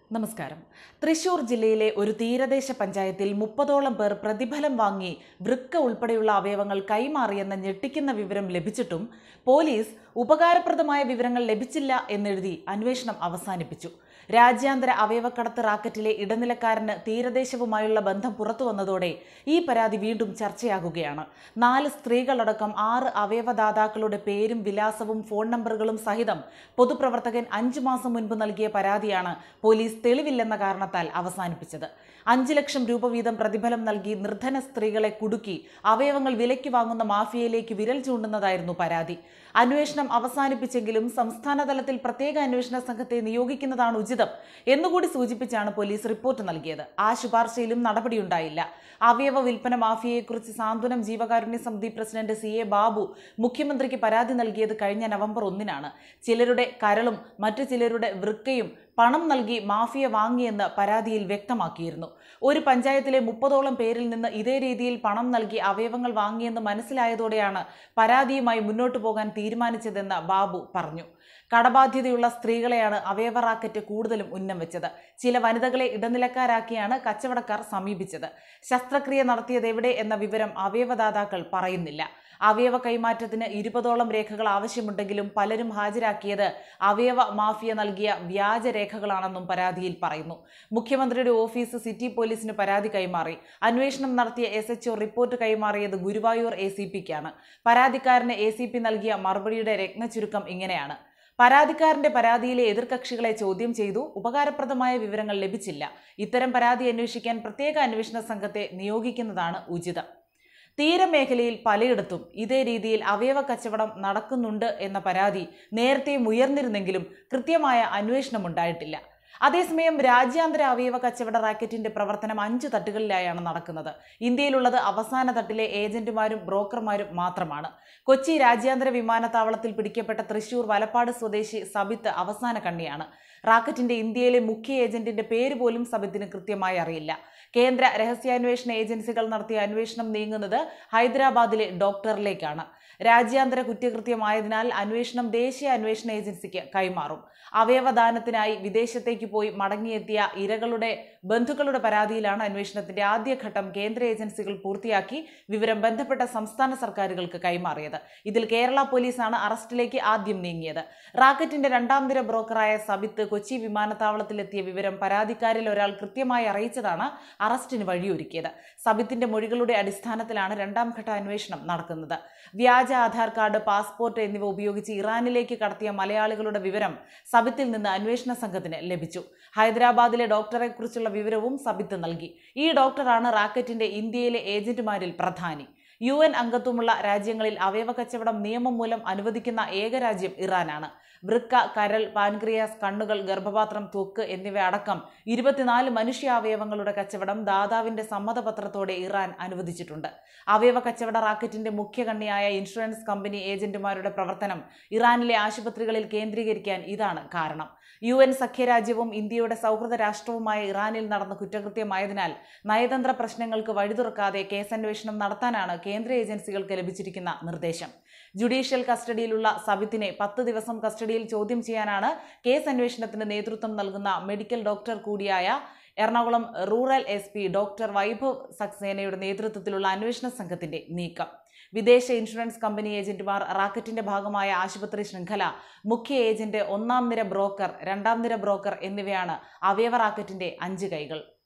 നമസ്കാരം. തൃശൂർ ജില്ലയിലെ ഒരു തീരദേശ പഞ്ചായത്തിൽ 30ഓളം പേർ പ്രതിഫലം വാങ്ങി വൃക്ക ഉൾപ്പെടെയുള്ള അവയവങ്ങൾ കൈമാറിയെന്ന ഞെട്ടിക്കുന്ന വിവരം ലഭിച്ചിട്ടും പോലീസ് ഉപകാരപ്രദമായ വിവരങ്ങൾ ലഭിച്ചില്ല എന്നെഴുതി അന്വേഷണം അവസാനിപ്പിച്ചു. രാജ്യാന്തര അവയവക്കടത്ത് റാക്കറ്റിലെ ഇടനിലക്കാരന് തീരദേശവുമായുള്ള ബന്ധം പുറത്തുവന്നതോടെ ഈ പരാതി വീണ്ടും ചർച്ചയാകുകയാണ്. 4 സ്ത്രീകളടക്കം 6 അവയവദാതാക്കളുടെ പേരും വിലാസവും ഫോൺ നമ്പറുകളും സഹിതം പൊതുപ്രവർത്തകൻ 5 മാസം മുൻപ് നൽകിയ പരാതിയാണ് പോലീസ് തെളിവില്ലെന്ന കാരണത്താൽ അവസാനിപ്പിച്ചത്. 5 ലക്ഷം രൂപ വീതം പ്രതിഫലം നൽകി നിർധന സ്ത്രീകളെ കുടുക്കി അവയവങ്ങൾ വിലയ്ക്ക് വാങ്ങുന്ന മാഫിയയിലേക്ക് വിരൽ ചൂണ്ടുന്നതായിരുന്നു പരാതി. അന്വേഷണം അവസാനിപ്പിച്ചെങ്കിലും സംസ്ഥാന തലത്തിൽ പ്രത്യേക അന്വേഷണ സംഘത്തെ നിയോഗിക്കുന്നതാണ് ഉചിതം എന്നുകൂടി സൂചിപ്പിച്ചാണ് പോലീസ് റിപ്പോർട്ട് നൽകിയത്. ആ ശുപാർശയിലും നടപടിയുണ്ടായില്ല. അവയവ വിൽപ്പന മാഫിയയെക്കുറിച്ച് സാന്ത്വനം ജീവകാരുണ്യ സമിതി പ്രസിഡന്റ് CA ബാബു മുഖ്യമന്ത്രിക്ക് പരാതി നൽകിയത് കഴിഞ്ഞ നവംബർ 1-നാണ്. ചിലരുടെ കരളും മറ്റു ചിലരുടെ വൃക്കയും പണം നൽകി മാഫിയ വാങ്ങിയെന്ന് പരാതിയിൽ വ്യക്തമാക്കിയിരുന്നു. ഒരു പഞ്ചായത്തിലെ 30ഓളം പേരിൽ നിന്ന് ഇതേ രീതിയിൽ പണം നൽകി അവയവങ്ങൾ വാങ്ങിയെന്ന് മനസ്സിലായതോടെയാണ് പരാതിയുമായി മുന്നോട്ടു പോകാൻ തീരുമാനിച്ചതെന്ന് ബാബു പറഞ്ഞു. കടബാധ്യതയുള്ള സ്ത്രീകളെയാണ് അവയവ റാക്കറ്റ് കൂടുതലും ഉന്നം വെച്ചത്. ചില വനിതകളെ ഇടനിലക്കാരാക്കിയാണ് കച്ചവടക്കാർ സമീപിച്ചത്. ശസ്ത്രക്രിയ നടത്തിയതെവിടെ എന്ന വിവരം അവയവദാതാക്കൾ പറയുന്നില്ല. അവയവ കൈമാറ്റത്തിന് 20ഓളം രേഖകൾ ആവശ്യമുണ്ടെങ്കിലും പലരും ഹാജരാക്കിയത് അവയവ മാഫിയ നൽകിയ വ്യാജ രേഖകളാണെന്നും പരാതിയിൽ പറയുന്നു. മുഖ്യമന്ത്രിയുടെ ഓഫീസ് സിറ്റി പോലീസിന് പരാതി കൈമാറി. അന്വേഷണം നടത്തിയ SHO റിപ്പോർട്ട് കൈമാറിയത് ഗുരുവായൂർ ACPക്കാണ്. പരാതിക്കാരന് ACP നൽകിയ മറുപടിയുടെ രത്നചുരുക്കം ഇങ്ങനെയാണ്: പരാതിക്കാരന്റെ പരാതിയിലെ എതിർകക്ഷികളെ ചോദ്യം ചെയ്തു. ഉപകാരപ്രദമായ വിവരങ്ങൾ ലഭിച്ചില്ല. ഇത്തരം പരാതി അന്വേഷിക്കാൻ പ്രത്യേക അന്വേഷണ സംഘത്തെ നിയോഗിക്കുന്നതാണ് ഉചിതം. തീരമേഖലയിൽ പലയിടത്തും ഇതേ രീതിയിൽ അവയവ കച്ചവടം നടക്കുന്നുണ്ട് എന്ന പരാതി നേരത്തെയും ഉയർന്നിരുന്നെങ്കിലും കൃത്യമായ അന്വേഷണം ഉണ്ടായിട്ടില്ല. അതേസമയം രാജ്യാന്തര അവയവ കച്ചവട റാക്കറ്റിന്റെ പ്രവർത്തനം 5 തട്ടുകളിലായാണ് നടക്കുന്നത്. ഇന്ത്യയിലുള്ളത് അവസാന തട്ടിലെ ഏജന്റുമാരും ബ്രോക്കർമാരും മാത്രമാണ്. കൊച്ചി രാജ്യാന്തര വിമാനത്താവളത്തിൽ പിടിക്കപ്പെട്ട തൃശൂർ വലപ്പാട് സ്വദേശി സബിത്ത് അവസാന കണ്ണിയാണ്. റാക്കറ്റിന്റെ ഇന്ത്യയിലെ മുഖ്യ ഏജന്റിന്റെ പേര് പോലും സബിത്തിന് കൃത്യമായി അറിയില്ല. കേന്ദ്ര രഹസ്യാന്വേഷണ ഏജൻസികൾ നടത്തിയ അന്വേഷണം നീങ്ങുന്നത് ഹൈദരാബാദിലെ ഡോക്ടറിലേക്കാണ്. രാജ്യാന്തര കുറ്റകൃത്യമായതിനാൽ അന്വേഷണം ദേശീയ അന്വേഷണ ഏജൻസിക്ക് കൈമാറും. അവയവദാനത്തിനായി വിദേശത്തേക്ക് പോയി മടങ്ങിയെത്തിയ ഇരകളുടെ ബന്ധുക്കളുടെ പരാതിയിലാണ് അന്വേഷണത്തിന്റെ ആദ്യഘട്ടം കേന്ദ്ര ഏജൻസികൾ പൂർത്തിയാക്കി വിവരം ബന്ധപ്പെട്ട സംസ്ഥാന സർക്കാരുകൾക്ക് കൈമാറിയത്. ഇതിൽ കേരള പോലീസാണ് അറസ്റ്റിലേക്ക് ആദ്യം നീങ്ങിയത്. റാക്കറ്റിന്റെ 2ാം നിര ബ്രോക്കറായ സബിത്ത് കൊച്ചി വിമാനത്താവളത്തിലെത്തിയ വിവരം പരാതിക്കാരിൽ ഒരാൾ കൃത്യമായി അറിയിച്ചതാണ് അറസ്റ്റിന് വഴിയൊരുക്കിയത്. സബിത്തിന്റെ മൊഴികളുടെ അടിസ്ഥാനത്തിലാണ് 2ാം ഘട്ട അന്വേഷണം നടക്കുന്നത്. വ്യാജ ആധാർ കാർഡ്, പാസ്പോർട്ട് എന്നിവ ഉപയോഗിച്ച് ഇറാനിലേക്ക് കടത്തിയ മലയാളികളുടെ വിവരം സബിത്തിൽ നിന്ന് അന്വേഷണ സംഘത്തിന് ലഭിച്ചു. ഹൈദരാബാദിലെ ഡോക്ടറെ കുറിച്ചുള്ള വിവരവും സബിത്ത് നൽകി. ഈ ഡോക്ടറാണ് റാക്കറ്റിന്റെ ഇന്ത്യയിലെ ഏജന്റുമാരിൽ പ്രധാനി. UN അംഗത്വമുള്ള രാജ്യങ്ങളിൽ അവയവ കച്ചവടം നിയമം മൂലം അനുവദിക്കുന്ന ഏക രാജ്യം ഇറാനാണ്. വൃക്ക, കരൾ, പാൻക്രിയാസ്, കണ്ണുകൾ, ഗർഭപാത്രം, ത്വക്ക് എന്നിവ അടക്കം 24 മനുഷ്യാവയവങ്ങളുടെ കച്ചവടം ദാതാവിന്റെ സമ്മതപത്രത്തോടെ ഇറാൻ അനുവദിച്ചിട്ടുണ്ട്. അവയവ കച്ചവട റാക്കറ്റിന്റെ മുഖ്യ കണ്ണിയായ ഇൻഷുറൻസ് കമ്പനി ഏജന്റുമാരുടെ പ്രവർത്തനം ഇറാനിലെ ആശുപത്രികളിൽ കേന്ദ്രീകരിക്കാൻ ഇതാണ് കാരണം. UN സഖ്യരാജ്യവും ഇന്ത്യയുടെ സൗഹൃദ രാഷ്ട്രവുമായ ഇറാനിൽ നടന്ന കുറ്റകൃത്യമായതിനാൽ നയതന്ത്ര പ്രശ്നങ്ങൾക്ക് വഴിതുറക്കാതെ കേസന്വേഷണം നടത്താനാണ് കേന്ദ്ര ഏജൻസികൾക്ക് ലഭിച്ചിരിക്കുന്ന നിർദ്ദേശം. ജുഡീഷ്യൽ കസ്റ്റഡിയിലുള്ള സബിത്തിനെ 10 ദിവസം കസ്റ്റഡിയിൽ ചോദ്യം ചെയ്യാനാണ് കേസ് അന്വേഷണത്തിന് നേതൃത്വം നൽകുന്ന മെഡിക്കൽ ഡോക്ടർ കൂടിയായ Ernakulam rural SP doctor Vaibhav സക്സേനയുടെ നേതൃത്വത്തിലുള്ള അന്വേഷണ സംഘത്തിന്റെ നീക്കം. വിദേശ ഇൻഷുറൻസ് കമ്പനി ഏജന്റുമാർ, റാക്കറ്റിന്റെ ഭാഗമായ ആശുപത്രി ശൃംഖല, മുഖ്യ ഏജന്റ്, 1ാം നിര ബ്രോക്കർ, 2ാം നിര ബ്രോക്കർ എന്നിവയാണ് അവയവ റാക്കറ്റിന്റെ 5 കൈകൾ.